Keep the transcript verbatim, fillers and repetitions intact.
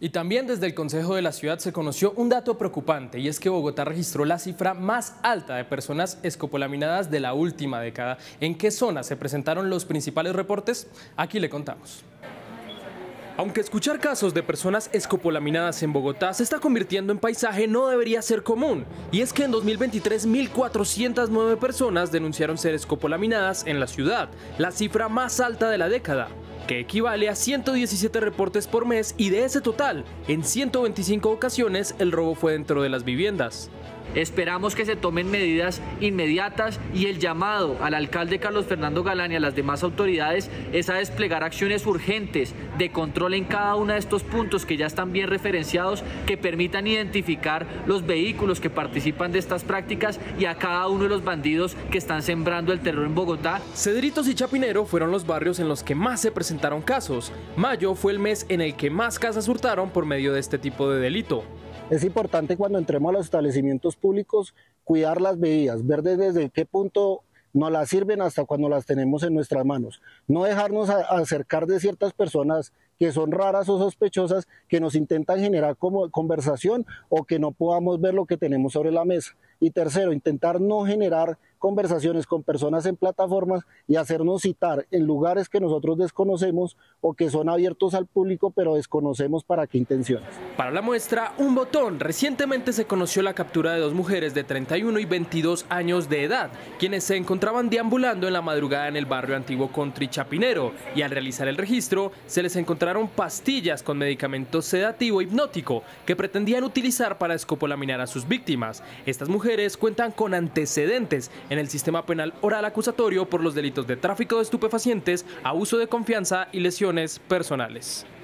Y también desde el Consejo de la Ciudad se conoció un dato preocupante, y es que Bogotá registró la cifra más alta de personas escopolaminadas de la última década. ¿En qué zona se presentaron los principales reportes? Aquí le contamos. Aunque escuchar casos de personas escopolaminadas en Bogotá se está convirtiendo en paisaje, no debería ser común. Y es que en dos mil veintitrés, mil cuatrocientas nueve personas denunciaron ser escopolaminadas en la ciudad, la cifra más alta de la década, que equivale a ciento diecisiete reportes por mes, y de ese total, en ciento veinticinco ocasiones el robo fue dentro de las viviendas. Esperamos que se tomen medidas inmediatas y el llamado al alcalde Carlos Fernando Galán y a las demás autoridades es a desplegar acciones urgentes de control en cada uno de estos puntos que ya están bien referenciados, que permitan identificar los vehículos que participan de estas prácticas y a cada uno de los bandidos que están sembrando el terror en Bogotá. Cedritos y Chapinero fueron los barrios en los que más se presentaron casos. Mayo fue el mes en el que más casas hurtaron por medio de este tipo de delito. Es importante cuando entremos a los establecimientos públicos cuidar las bebidas, ver desde qué punto nos las sirven hasta cuando las tenemos en nuestras manos. No dejarnos a, a acercar de ciertas personas que son raras o sospechosas, que nos intentan generar como conversación o que no podamos ver lo que tenemos sobre la mesa. Y tercero, intentar no generar conversaciones con personas en plataformas y hacernos citar en lugares que nosotros desconocemos o que son abiertos al público pero desconocemos para qué intenciones. Para la muestra, un botón. Recientemente se conoció la captura de dos mujeres de treinta y uno y veintidós años de edad, quienes se encontraban deambulando en la madrugada en el barrio antiguo Country Chapinero, y al realizar el registro se les encontraron pastillas con medicamento sedativo e hipnótico que pretendían utilizar para escopolaminar a sus víctimas. Estas mujeres cuentan con antecedentes en el sistema penal oral acusatorio por los delitos de tráfico de estupefacientes, abuso de confianza y lesiones personales.